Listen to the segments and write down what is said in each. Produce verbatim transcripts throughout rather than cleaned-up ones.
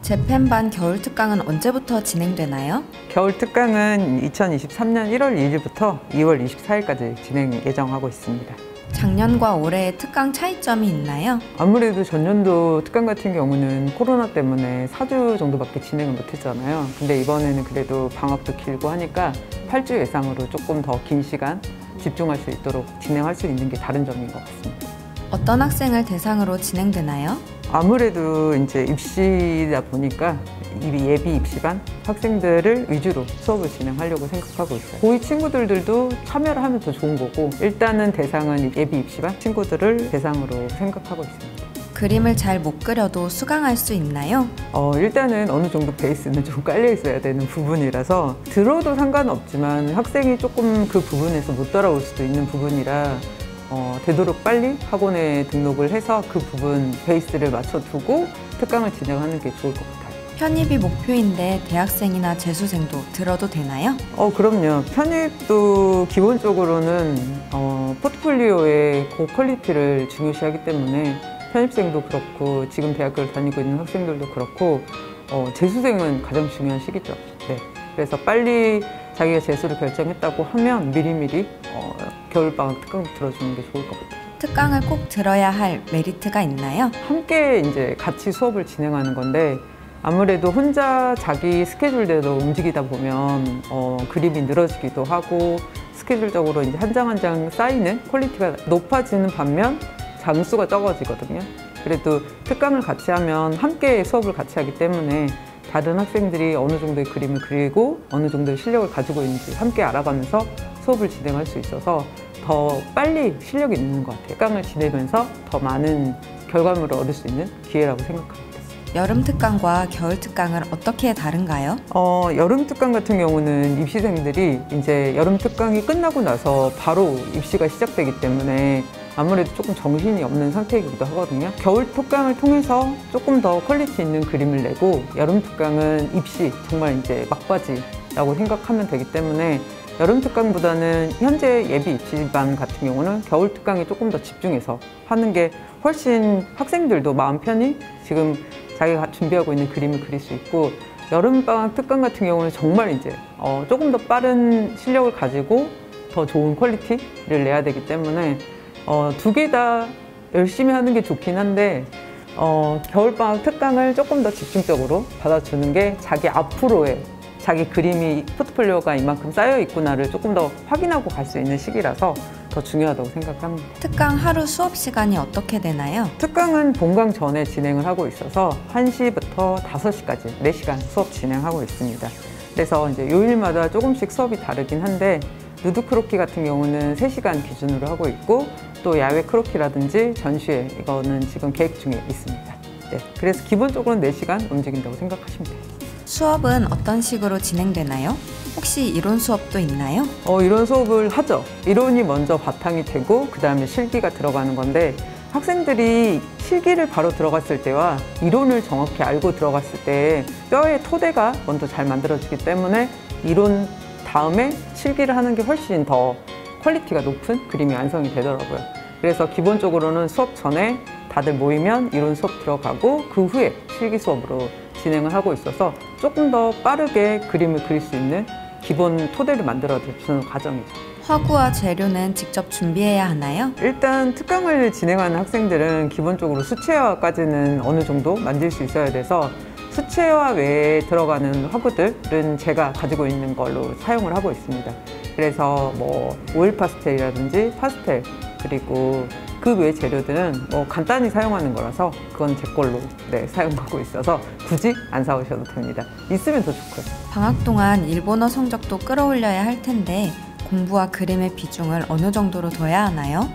재팬반 겨울특강은 언제부터 진행되나요? 겨울특강은 이천이십삼년 일월 이일부터 이월 이십사일까지 진행 예정하고 있습니다. 작년과 올해의 특강 차이점이 있나요? 아무래도 전년도 특강 같은 경우는 코로나 때문에 사 주 정도밖에 진행을 못했잖아요. 근데 이번에는 그래도 방학도 길고 하니까 팔 주 예상으로 조금 더 긴 시간 집중할 수 있도록 진행할 수 있는 게 다른 점인 것 같습니다. 어떤 학생을 대상으로 진행되나요? 아무래도 이제 입시다 보니까 예비 입시반 학생들을 위주로 수업을 진행하려고 생각하고 있어요. 고이 친구들도 참여를 하면 더 좋은 거고, 일단은 대상은 예비 입시반 친구들을 대상으로 생각하고 있습니다. 그림을 잘 못 그려도 수강할 수 있나요? 어, 일단은 어느 정도 베이스는 좀 깔려 있어야 되는 부분이라서 들어도 상관없지만 학생이 조금 그 부분에서 못 따라올 수도 있는 부분이라 어, 되도록 빨리 학원에 등록을 해서 그 부분 베이스를 맞춰두고 특강을 진행하는 게 좋을 것 같아요. 편입이 목표인데 대학생이나 재수생도 들어도 되나요? 어, 그럼요. 편입도 기본적으로는 어, 포트폴리오의 고퀄리티를 중요시하기 때문에 편입생도 그렇고 지금 대학교를 다니고 있는 학생들도 그렇고 어, 재수생은 가장 중요한 시기죠. 네. 그래서 빨리 자기가 재수를 결정했다고 하면 미리미리 어, 겨울방학 특강 들어주는 게 좋을 것 같아요. 특강을 꼭 들어야 할 메리트가 있나요? 함께 이제 같이 수업을 진행하는 건데 아무래도 혼자 자기 스케줄대로 움직이다 보면 어, 그림이 늘어지기도 하고 스케줄적으로 이제 한 장 한 장 쌓이는 퀄리티가 높아지는 반면 장수가 적어지거든요. 그래도 특강을 같이 하면 함께 수업을 같이 하기 때문에 다른 학생들이 어느 정도의 그림을 그리고 어느 정도의 실력을 가지고 있는지 함께 알아가면서 수업을 진행할 수 있어서 더 빨리 실력이 있는 것 같아요. 특강을 지내면서 더 많은 결과물을 얻을 수 있는 기회라고 생각합니다. 여름 특강과 겨울 특강은 어떻게 다른가요? 어, 여름 특강 같은 경우는 입시생들이 이제 여름 특강이 끝나고 나서 바로 입시가 시작되기 때문에 아무래도 조금 정신이 없는 상태이기도 하거든요. 겨울 특강을 통해서 조금 더 퀄리티 있는 그림을 내고 여름 특강은 입시, 정말 이제 막바지라고 생각하면 되기 때문에 여름 특강보다는 현재 예비 입시반 같은 경우는 겨울 특강에 조금 더 집중해서 하는 게 훨씬 학생들도 마음 편히 지금 자기가 준비하고 있는 그림을 그릴 수 있고, 여름방학 특강 같은 경우는 정말 이제 어 조금 더 빠른 실력을 가지고 더 좋은 퀄리티를 내야 되기 때문에 어 두 개 다 열심히 하는 게 좋긴 한데 어 겨울방학 특강을 조금 더 집중적으로 받아주는 게 자기 앞으로의 자기 그림이 포트폴리오가 이만큼 쌓여 있구나를 조금 더 확인하고 갈 수 있는 시기라서 더 중요하다고 생각합니다. 특강 하루 수업 시간이 어떻게 되나요? 특강은 본강 전에 진행을 하고 있어서 한 시부터 다섯 시까지 네 시간 수업 진행하고 있습니다. 그래서 이제 요일마다 조금씩 수업이 다르긴 한데 누드 크로키 같은 경우는 세 시간 기준으로 하고 있고 또 야외 크로키라든지 전시회 이거는 지금 계획 중에 있습니다. 네, 그래서 기본적으로는 네 시간 움직인다고 생각하시면 돼요. 수업은 어떤 식으로 진행되나요? 혹시 이론 수업도 있나요? 어, 이론 수업을 하죠. 이론이 먼저 바탕이 되고 그 다음에 실기가 들어가는 건데 학생들이 실기를 바로 들어갔을 때와 이론을 정확히 알고 들어갔을 때 뼈의 토대가 먼저 잘 만들어지기 때문에 이론 다음에 실기를 하는 게 훨씬 더 퀄리티가 높은 그림이 완성이 되더라고요. 그래서 기본적으로는 수업 전에 다들 모이면 이론 수업 들어가고 그 후에 실기 수업으로 진행을 하고 있어서 조금 더 빠르게 그림을 그릴 수 있는 기본 토대를 만들어주는 과정이죠. 화구와 재료는 직접 준비해야 하나요? 일단 특강을 진행하는 학생들은 기본적으로 수채화까지는 어느 정도 만들 수 있어야 돼서 수채화 외에 들어가는 화구들은 제가 가지고 있는 걸로 사용을 하고 있습니다. 그래서 뭐 오일 파스텔이라든지 파스텔 그리고 그 외 재료들은 뭐 간단히 사용하는 거라서 그건 제 걸로 네, 사용하고 있어서 굳이 안 사오셔도 됩니다. 있으면 더 좋고요. 방학 동안 일본어 성적도 끌어올려야 할 텐데 공부와 그림의 비중을 어느 정도로 둬야 하나요?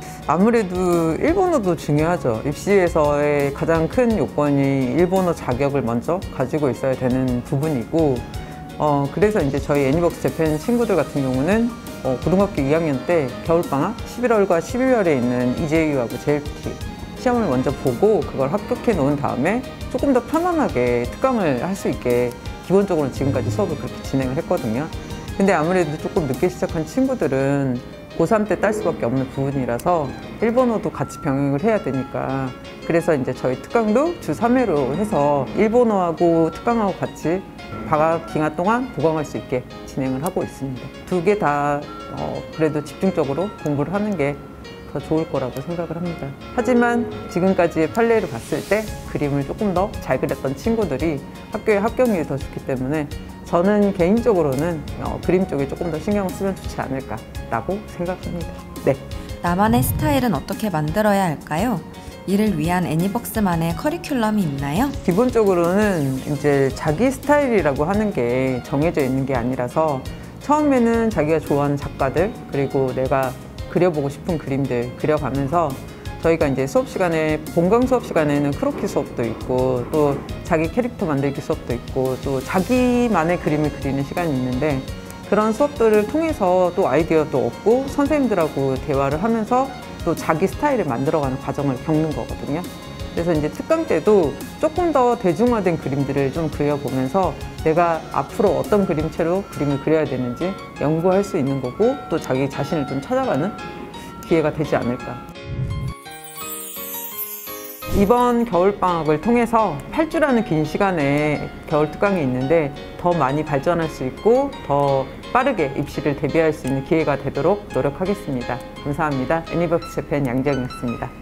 아무래도 일본어도 중요하죠. 입시에서의 가장 큰 요건이 일본어 자격을 먼저 가지고 있어야 되는 부분이고 어, 그래서 이제 저희 애니벅스 재팬 친구들 같은 경우는 어, 고등학교 이 학년 때 겨울방학 십일월과 십이월에 있는 이제유하고 제이엘피티 시험을 먼저 보고 그걸 합격해 놓은 다음에 조금 더 편안하게 특강을 할 수 있게 기본적으로 지금까지 수업을 그렇게 진행을 했거든요. 근데 아무래도 조금 늦게 시작한 친구들은 고삼 때 딸 수밖에 없는 부분이라서 일본어도 같이 병행을 해야 되니까 그래서 이제 저희 특강도 주 삼 회로 해서 일본어하고 특강하고 같이 방학 기간 동안 보강할 수 있게 진행을 하고 있습니다. 두 개 다 어, 그래도 집중적으로 공부를 하는 게 더 좋을 거라고 생각을 합니다. 하지만 지금까지의 판례를 봤을 때 그림을 조금 더 잘 그렸던 친구들이 학교의 합격률이 더 좋기 때문에 저는 개인적으로는 어, 그림 쪽에 조금 더 신경을 쓰면 좋지 않을까라고 생각합니다. 네. 나만의 스타일은 어떻게 만들어야 할까요? 이를 위한 애니벅스만의 커리큘럼이 있나요? 기본적으로는 이제 자기 스타일이라고 하는 게 정해져 있는 게 아니라서 처음에는 자기가 좋아하는 작가들 그리고 내가 그려보고 싶은 그림들 그려가면서 저희가 이제 수업 시간에 본강 수업 시간에는 크로키 수업도 있고 또 자기 캐릭터 만들기 수업도 있고 또 자기만의 그림을 그리는 시간이 있는데 그런 수업들을 통해서 또 아이디어도 얻고 선생님들하고 대화를 하면서 또 자기 스타일을 만들어가는 과정을 겪는 거거든요. 그래서 이제 특강 때도 조금 더 대중화된 그림들을 좀 그려보면서 내가 앞으로 어떤 그림체로 그림을 그려야 되는지 연구할 수 있는 거고 또 자기 자신을 좀 찾아가는 기회가 되지 않을까. 이번 겨울방학을 통해서 팔 주라는 긴 시간에 겨울 특강이 있는데 더 많이 발전할 수 있고 더 빠르게 입시를 대비할 수 있는 기회가 되도록 노력하겠습니다. 감사합니다. 애니벅스 재팬 양정이었습니다.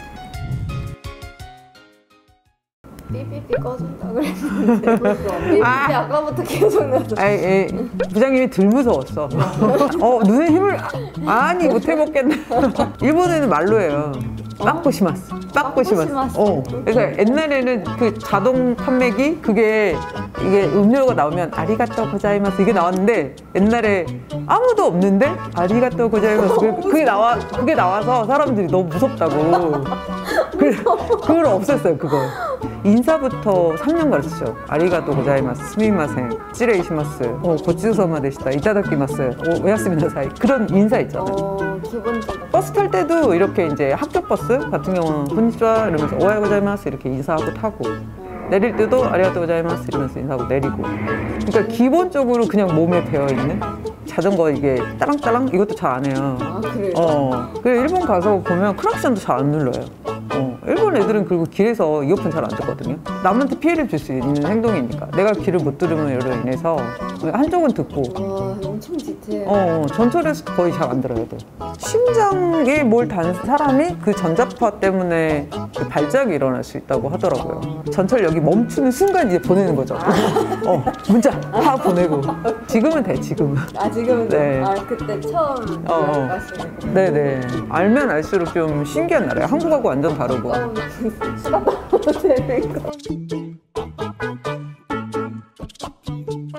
삐삐삐 꺼준다 그랬는데 삐삐삐 아. 아까부터 계속 나서 아이, 에이, 부장님이 들 무서웠어. 어, 눈에 힘을 아니 못 해먹겠네. 일본에는 말로 해요. 빠꾸시마스. 빠꾸시마스. 빠꾸시마스. 어. 그러니까 옛날에는 그 자동 판매기 그게 이게 음료가 나오면 아리가또 고자이마스 이게 나왔는데 옛날에 아무도 없는데 아리가또 고자이마스 그게 나와 그게 나와서 사람들이 너무 무섭다고. 그래서 그걸 없앴어요 그걸. 인사부터 삼 년 가르쳤죠. 아리가또 고자이마스, 스미마센, 찌레이시마스, 어, 고치소마 데시다, 이타다키마스, 어, 오야스미나사이 그런 인사 있잖아요. 어, 기본적으로 버스 탈 때도 이렇게 이제 학교 버스 같은 경우는 konnichiwa 이러면서 오하요 고자이마스 이렇게 인사하고 타고 내릴 때도 아리가또 고자이마스 이러면서 인사하고 내리고 그러니까 기본적으로 그냥 몸에 배어있는 자전거 이게 따랑따랑 이것도 잘 안 해요. 아 그래요? 어, 그래 일본 가서 보면 크락션도 잘 안 눌러요. 어, 일본 애들은 그리고 길에서 이어폰 잘 안 듣거든요. 남한테 피해를 줄 수 있는 행동이니까 내가 귀를 못 들으면 이로 인해서 한쪽은 듣고 와 엄청 디테일 어, 전철에서 거의 잘 안 들어요. 또. 심장에 뭘 단 사람이 그 전자파 때문에 그 발작이 일어날 수 있다고 하더라고요. 전철역이 멈추는 순간 이제 보내는 거죠. 어, 문자 확 보내고. 지금은 돼, 지금은. 아 지금은 네. 아 그때 처음 어, 어. 가시는 네네. 알면 알수록 좀 신기한 나라예요. 한국하고 완전 다르고. 어, 시간 넘어도 되는 거